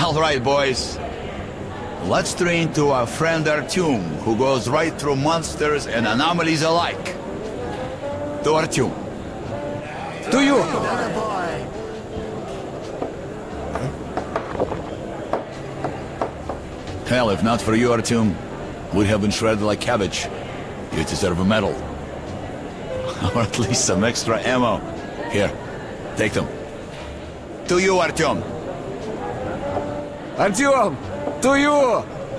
All right, boys. Let's train to our friend Artyom, who goes right through monsters and anomalies alike. To Artyom. To you! Hell, if not for you, Artyom, we'd have been shredded like cabbage. You deserve a medal. Or at least some extra ammo. Here, take them. To you, Artyom. Artyom! To you!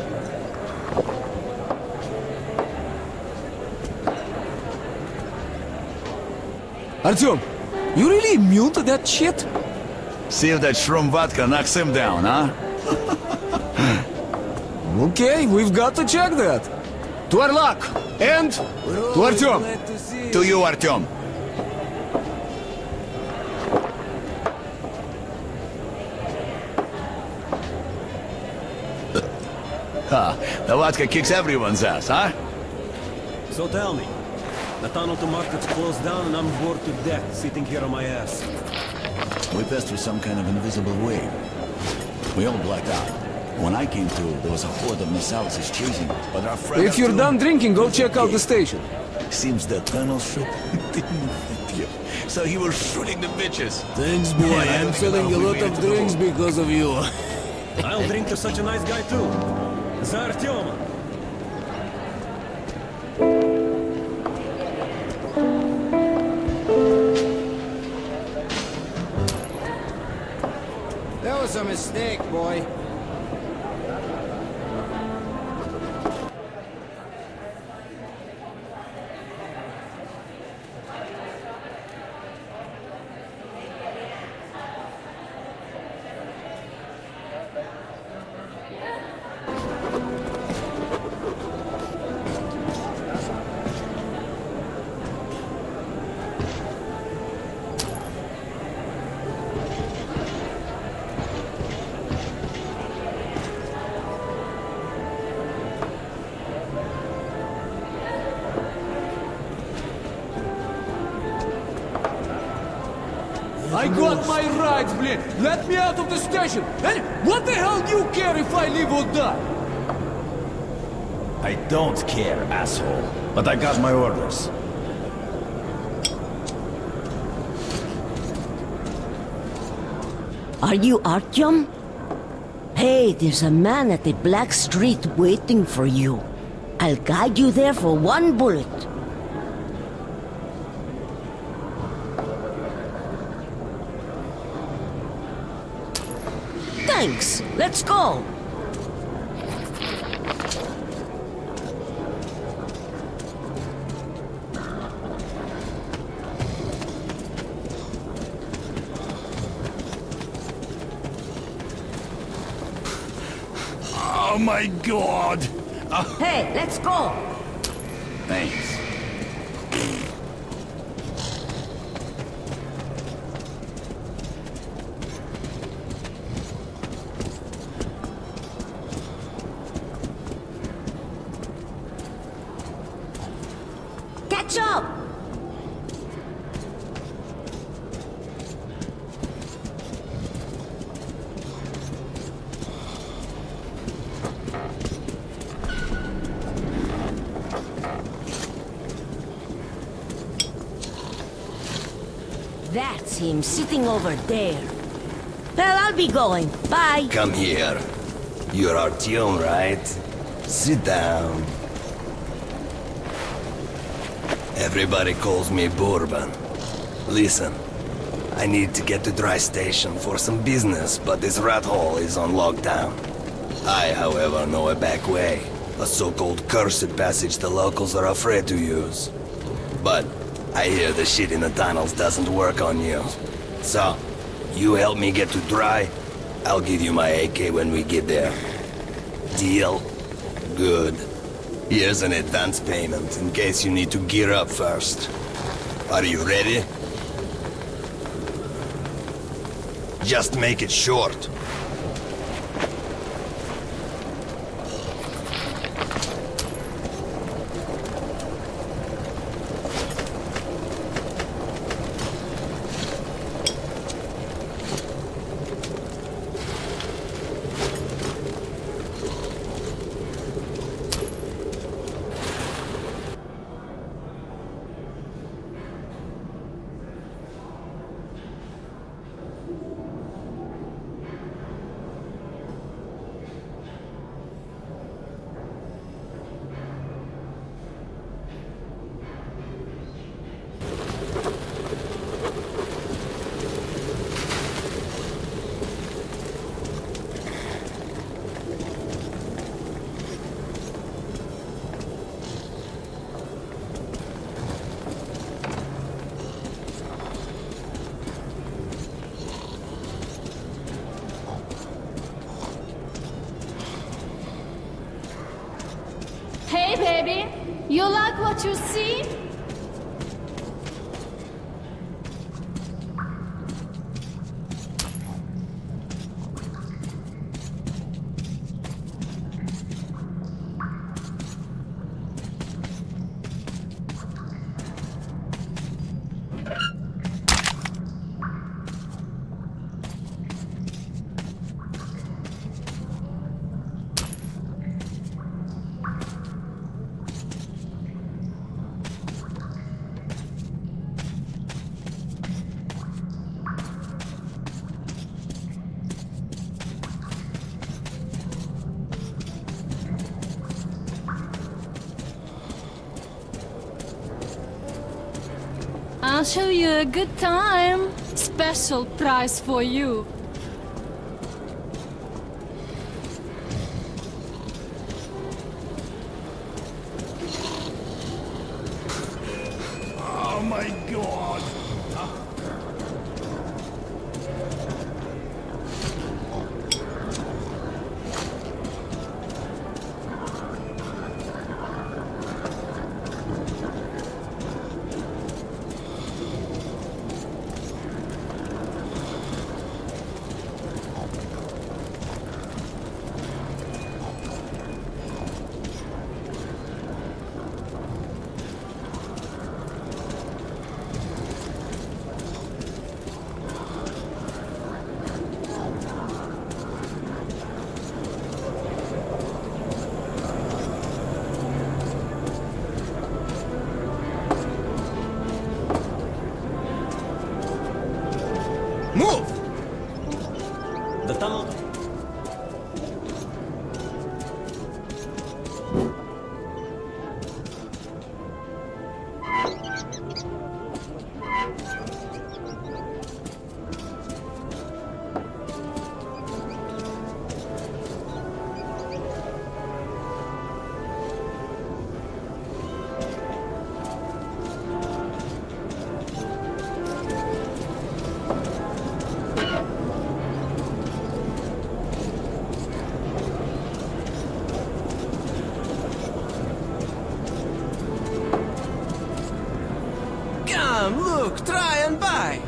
Artyom, you really immune to that shit? See if that shroom vodka knocks him down, huh? Okay, we've got to check that. To our luck, and to Artyom. To you, Artyom. The vodka kicks everyone's ass, huh? So tell me, the tunnel to market's closed down and I'm bored to death sitting here on my ass. We passed through some kind of invisible wave. We all blacked out. When I came to, there was a horde of missiles chasing, but our friend... If you're done drinking, go check out the station. Seems the tunnel shoot didn't fit you. So he was shooting the bitches. Thanks, boy. Yeah, I'm feeling a lot of drinks because of you. I'll drink to such a nice guy too. За Артема! That was a mistake, boy. I got my rights, blin! Let me out of the station! And what the hell do you care if I live or die? I don't care, asshole. But I got my orders. Are you Artyom? Hey, there's a man at the Black Street waiting for you. I'll guide you there for one bullet. Thanks. Let's go. Oh my god! Hey, let's go. Thanks. Catch up. That's him sitting over there. Well, I'll be going. Bye. Come here. You're Artyom, right? Sit down. Everybody calls me Bourbon. Listen, I need to get to Dry Station for some business, but this rat hole is on lockdown. I, however, know a back way. A so-called cursed passage the locals are afraid to use. But I hear the shit in the tunnels doesn't work on you. So, you help me get to Dry, I'll give you my AK when we get there. Deal? Good. Here's an advance payment in case you need to gear up first. Are you ready? Just make it short. You like what you see? I'll show you a good time. Special price for you. Oh my god! Move! The tunnel. Come, look, try and buy.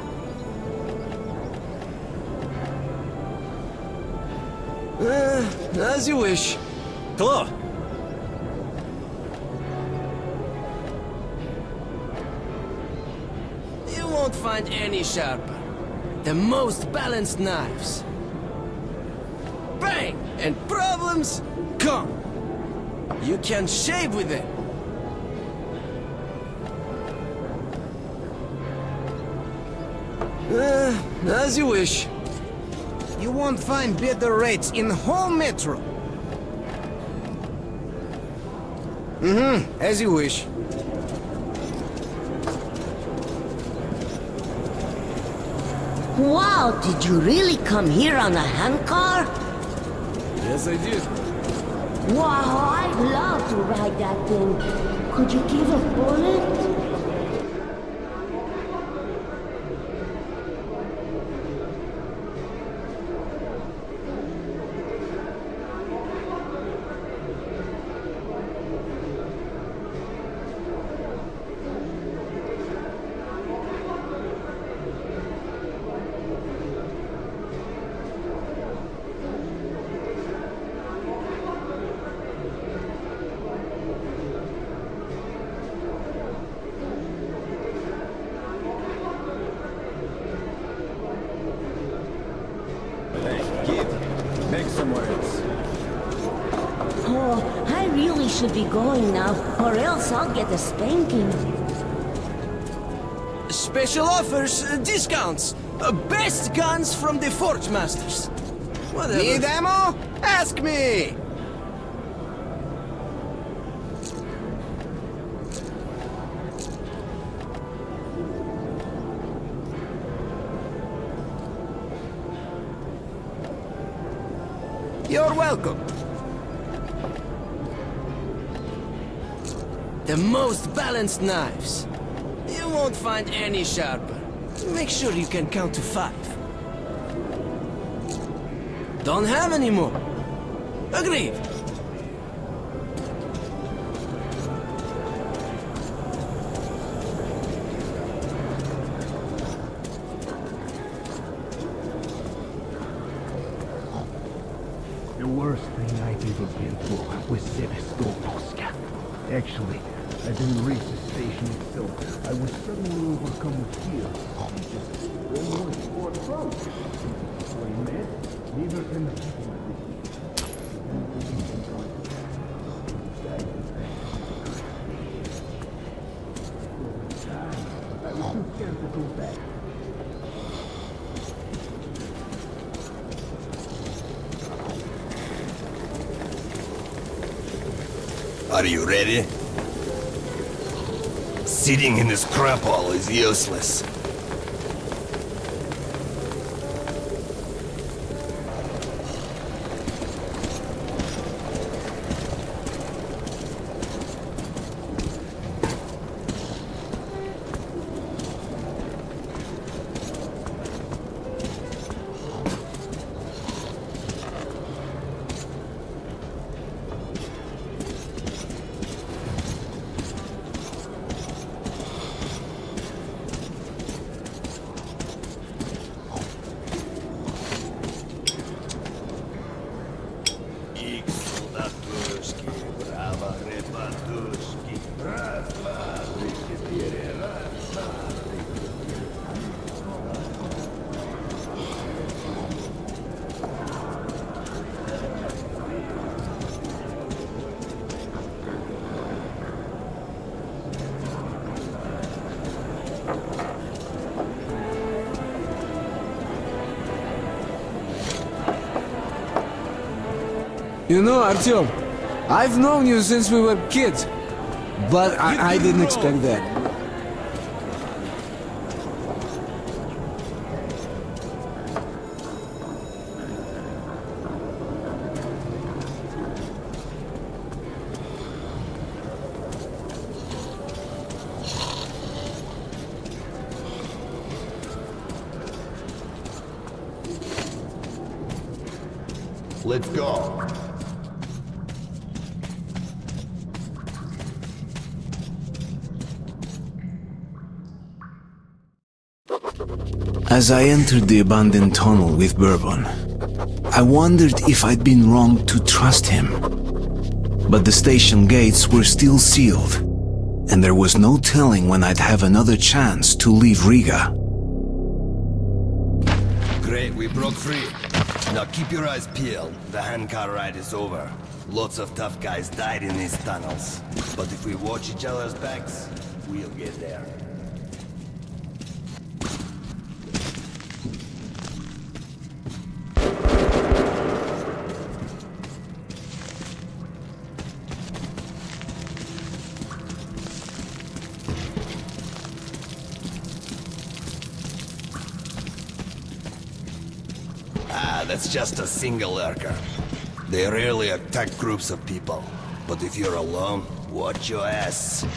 As you wish. Claw! You won't find any sharper. The most balanced knives. Bang! And problems come. You can shave with them. As you wish. You won't find better rates in whole metro. As you wish. Wow, did you really come here on a handcar? Yes, I did. Wow, I'd love to ride that thing. Could you give a bullet? Make some words. Oh, I really should be going now, or else I'll get a spanking. Special offers, discounts. Best guns from the Forge Masters. Whatever. Need ammo? Ask me! You're welcome. The most balanced knives. You won't find any sharper. Make sure you can count to 5. Don't have any more. Agreed. Actually, I didn't reach the station itself. I was suddenly overcome with fear. I just almost fought through. So I met, neither can the people at this. I was too scared to go back. Are you ready? Sitting in this crap hole is useless. You know, Artyom, I've known you since we were kids, but I didn't expect that. Let's go. As I entered the abandoned tunnel with Bourbon, I wondered if I'd been wrong to trust him. But the station gates were still sealed, and there was no telling when I'd have another chance to leave Riga. Great, we broke free. Now keep your eyes peeled. The handcar ride is over. Lots of tough guys died in these tunnels. But if we watch each other's backs, we'll get there. That's just a single lurker. They rarely attack groups of people. But if you're alone, watch your ass.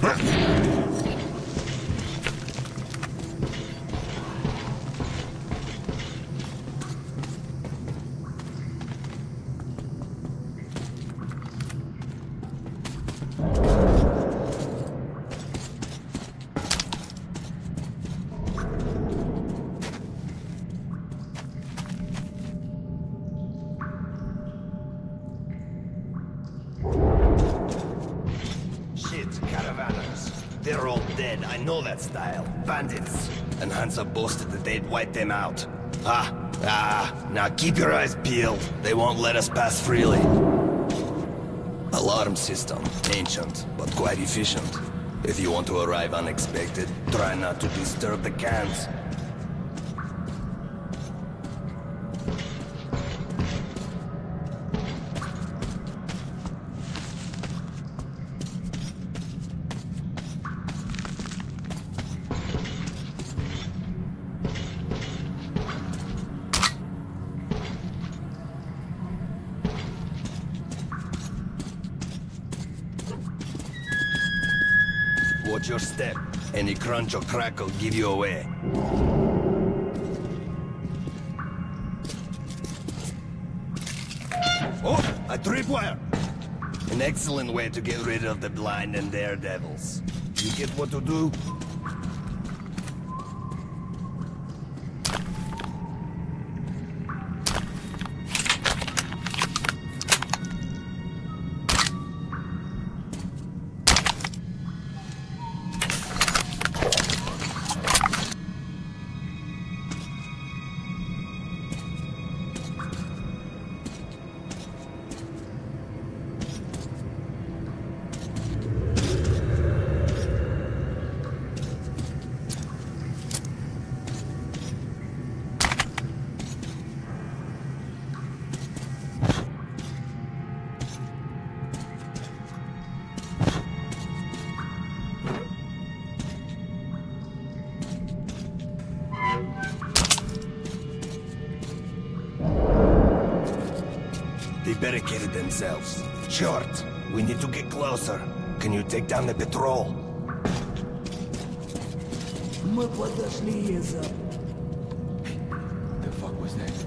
They're all dead, I know that style. Bandits. And Hansa boasted that they'd wipe them out. Now keep your eyes peeled. They won't let us pass freely. Alarm system. Ancient, but quite efficient. If you want to arrive unexpected, try not to disturb the cans. Watch your step. Any crunch or crack will give you away. Oh, a tripwire! An excellent way to get rid of the blind and daredevils. You get what to do? They barricaded themselves. Short, we need to get closer. Can you take down the patrol? Мы подошли за... The fuck was that?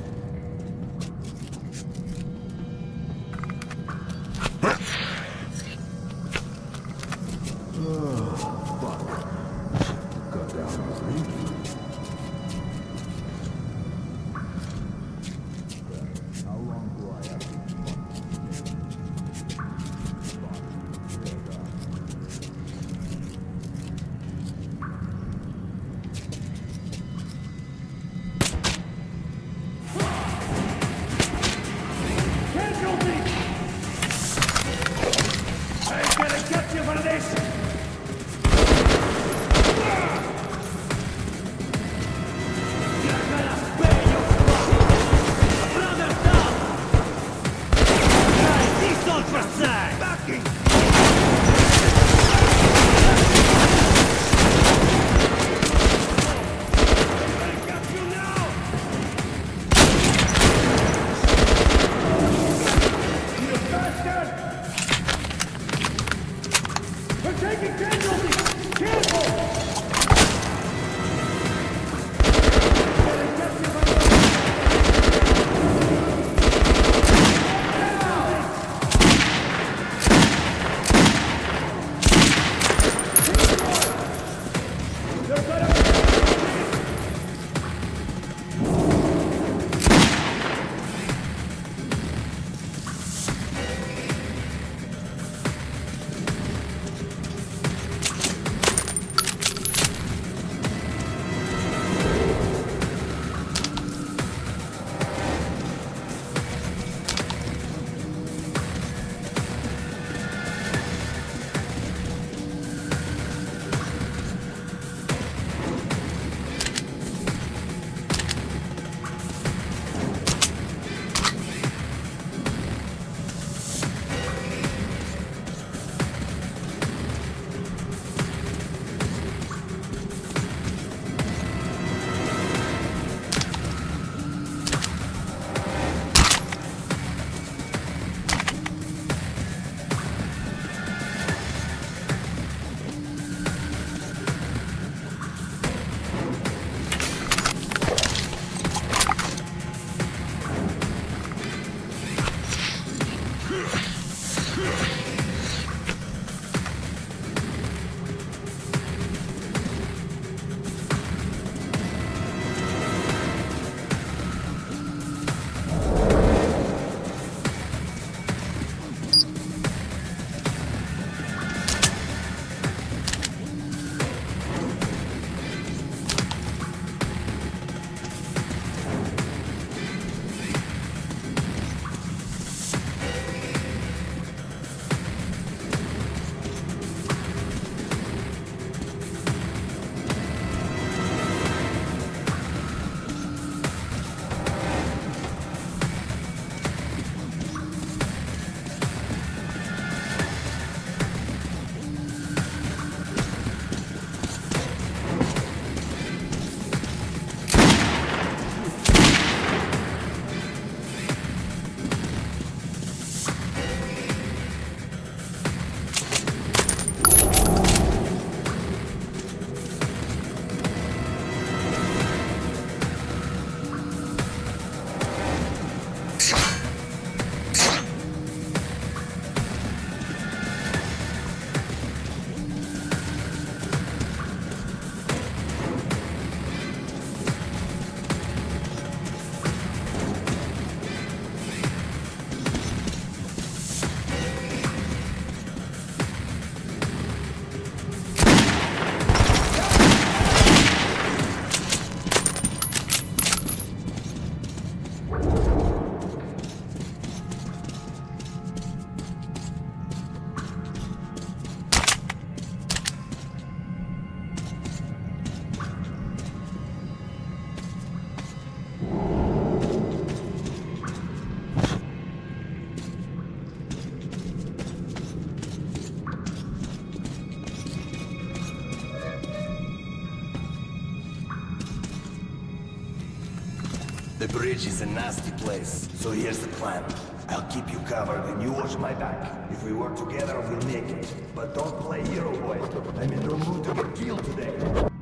The bridge is a nasty place, so here's the plan. I'll keep you covered and you watch my back. If we work together, we'll make it. But don't play hero, boy. I'm in no mood to get killed today.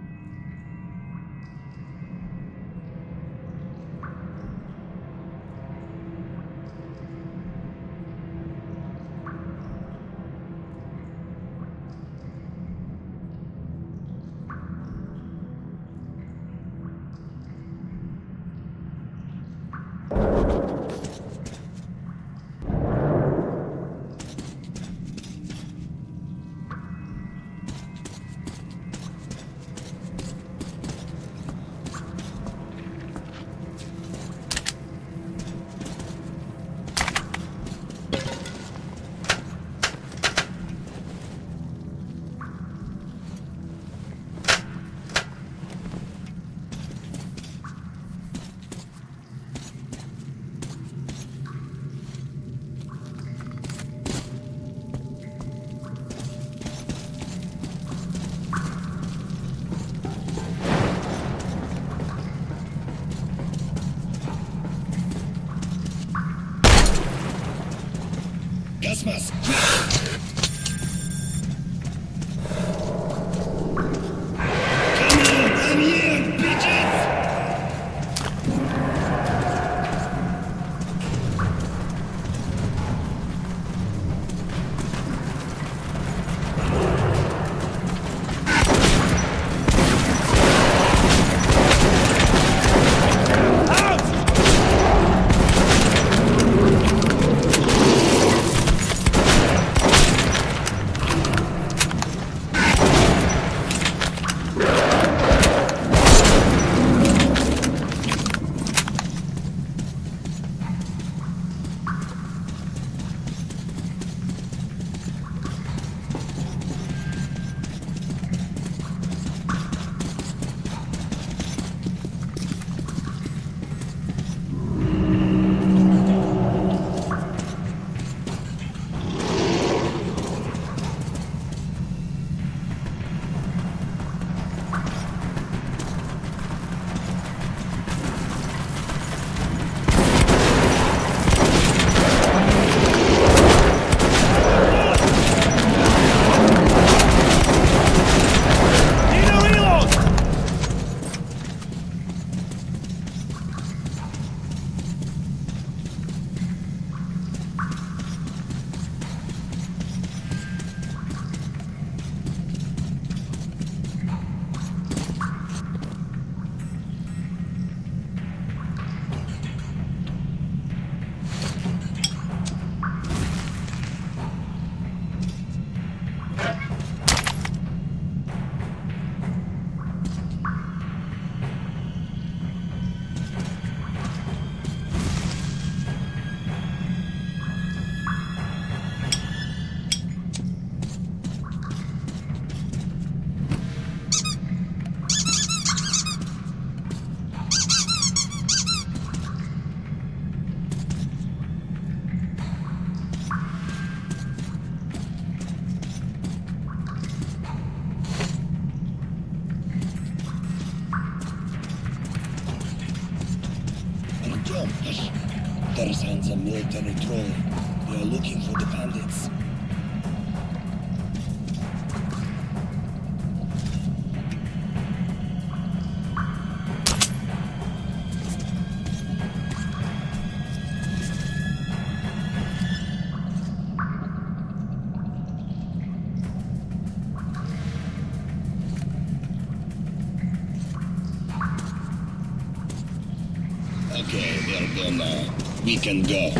Gasmas! Come on, I'm here, bitches! Tarzan's a military troll. They are looking for the bandits. Okay, they're gone now. We can go.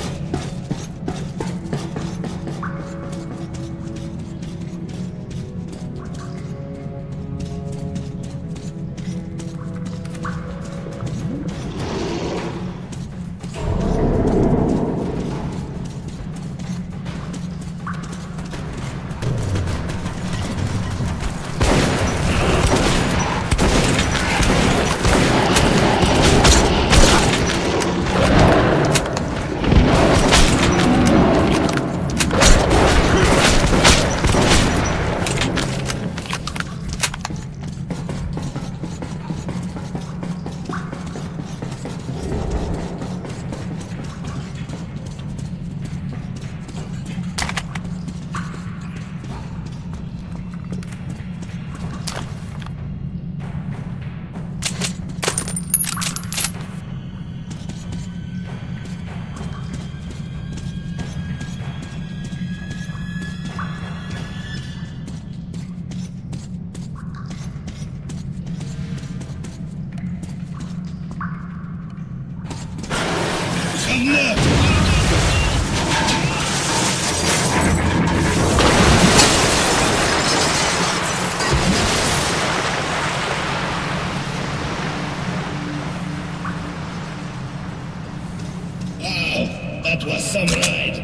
Wow, that was some ride.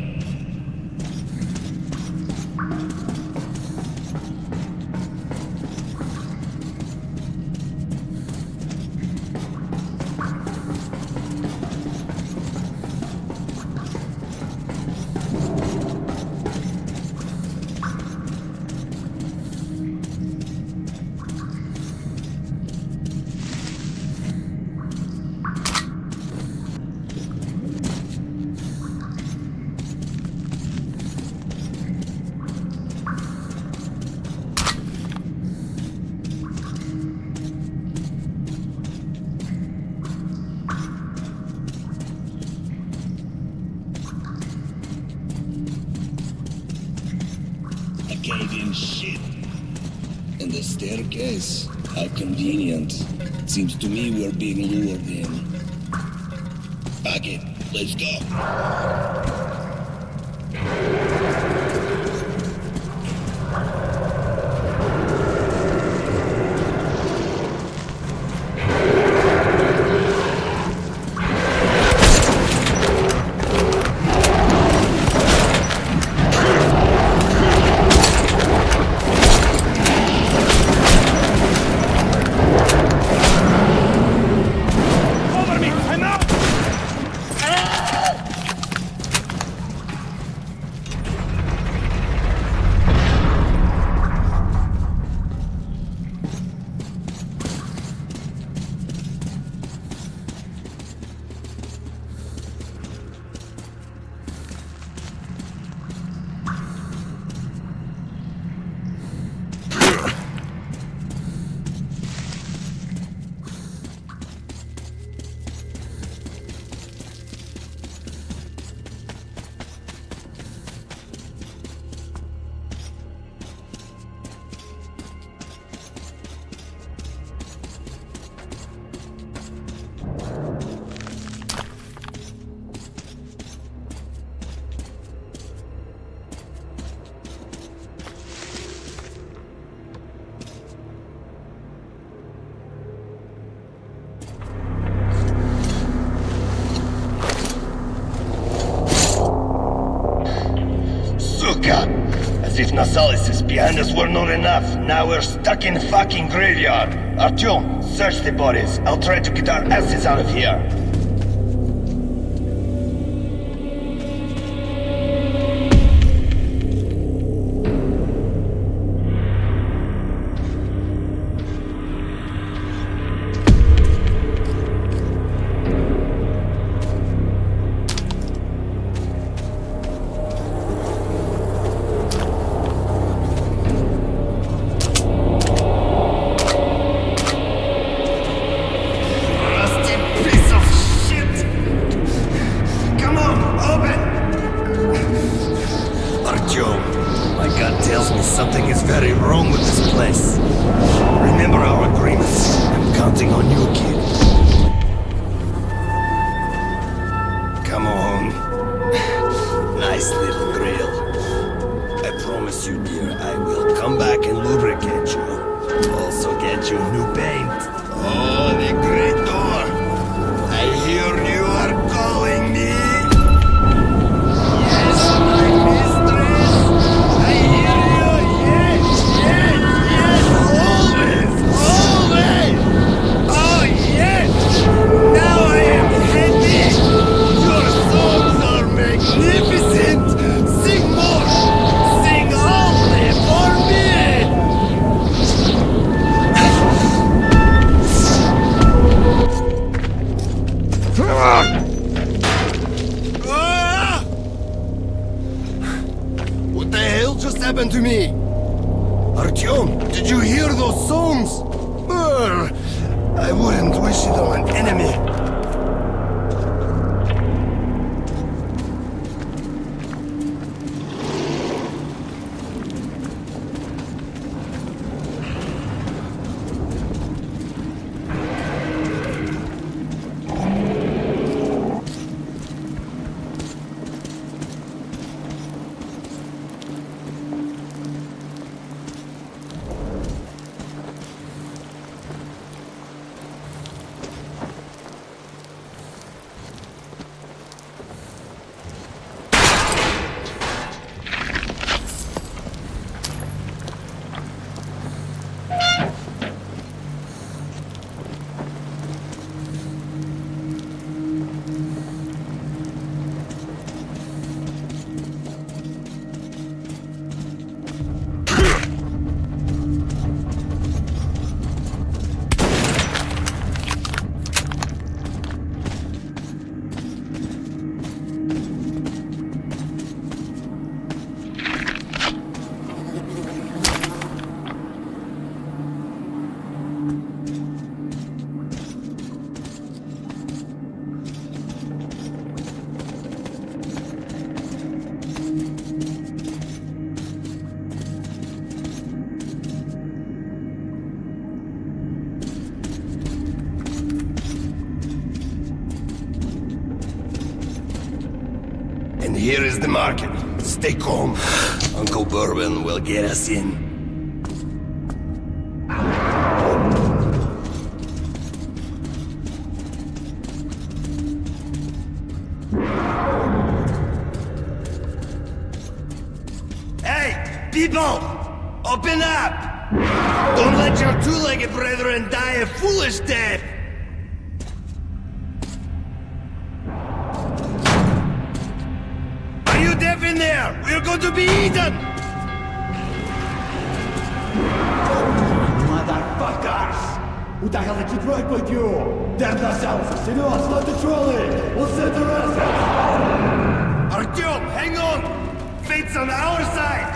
Cave-in shit. And the staircase? How convenient. Seems to me we're being lured in. Pack it. Let's go. As if Nasalis behind us were not enough, now we're stuck in fucking graveyard. Artyom, search the bodies. I'll try to get our asses out of here. Something is very wrong with this place. Remember our agreements. I'm counting on you, kid. Come on. Nice little grill. I promise you, dear, I will come back and lubricate you. Also get you new paint. Oh, the great door. I hear you are calling me. Yes, my mistress. I hear you. Yes, yes, yes. Always, always. Oh, yes. Now I am happy. Your songs are magnificent. Sing more. Sing only for me. What the hell just happened to me? Artyom, did you hear those songs? I wouldn't wish it on an enemy. And here is the market. Stay calm. Uncle Bourbon will get us in. Hey, people! Open up! Don't let your two-legged brethren die a foolish death! Are you deaf in there? We're going to be eaten! Motherfuckers! Who the hell did you drag with you? Damn yourselves! C'est nous, start the trolley! We'll set the rest! Artyom, hang on! Fate's on our side!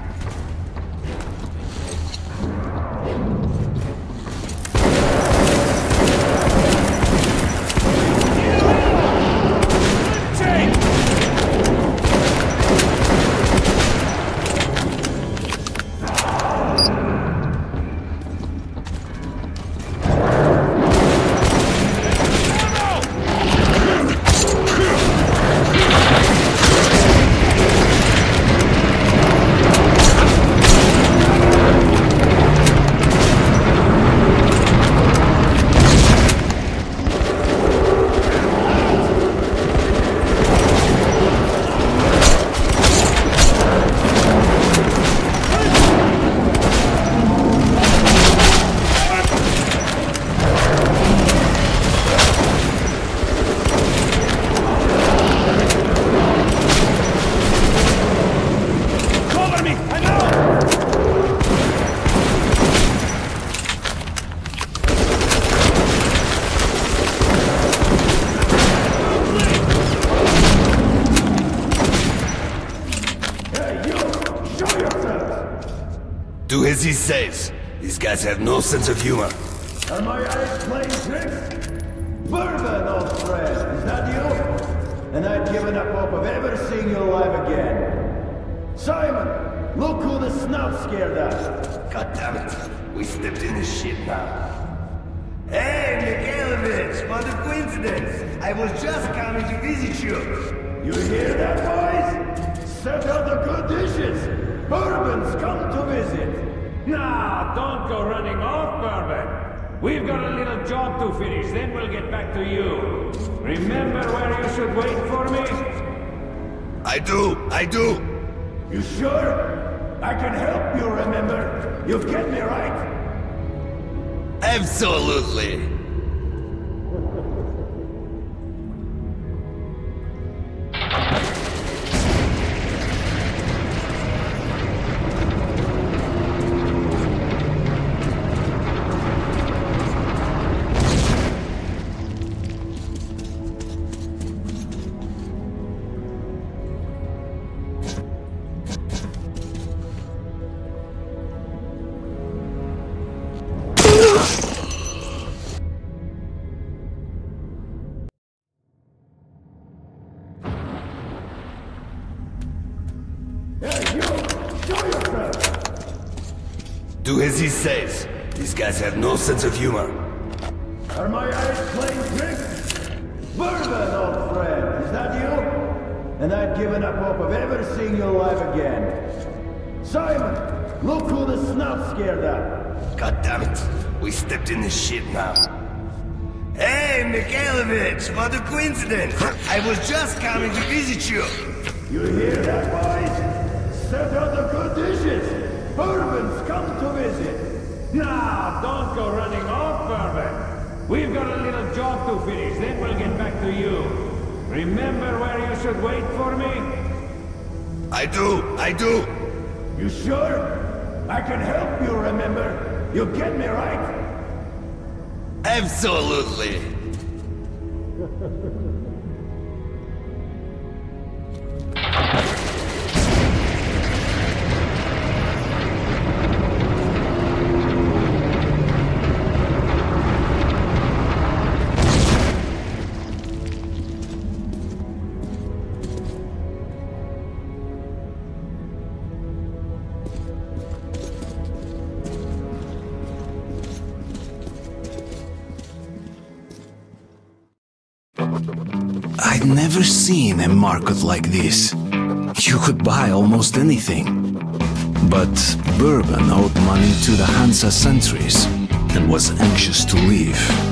Do as he says. These guys have no sense of humor. Are my eyes playing tricks? Bourbon, old friend, is that you? And I've given up hope of ever seeing you alive again. Simon, look who the snout scared us. God damn it. We stepped in this shit now. Hey, Mikhailovich, what a coincidence. I was just coming to visit you. You hear that, boys? Set out the good dishes. Bourbon's come to visit. Nah, don't go running off, Bourbon. We've got a little job to finish, then we'll get back to you. Remember where you should wait for me? I do. You sure? I can help you remember. You get me right? Absolutely. Do as he says. These guys have no sense of humor. Are my eyes playing tricks? Bourbon, old friend, is that you? And I've given up hope of ever seeing you alive again. Simon, look who the snout scared us. God damn it. We stepped in this shit now. Hey, Mikhailovich, what a coincidence. I was just coming to visit you. You hear that, boys? Set out the good dishes. Bourbon's come to visit. Nah, don't go running off, Bourbon. We've got a little job to finish, then we'll get back to you. Remember where you should wait for me? I do. You sure? I can help you remember. You get me right? Absolutely. I'd never seen a market like this. You could buy almost anything. But Bourbon owed money to the Hansa sentries and was anxious to leave.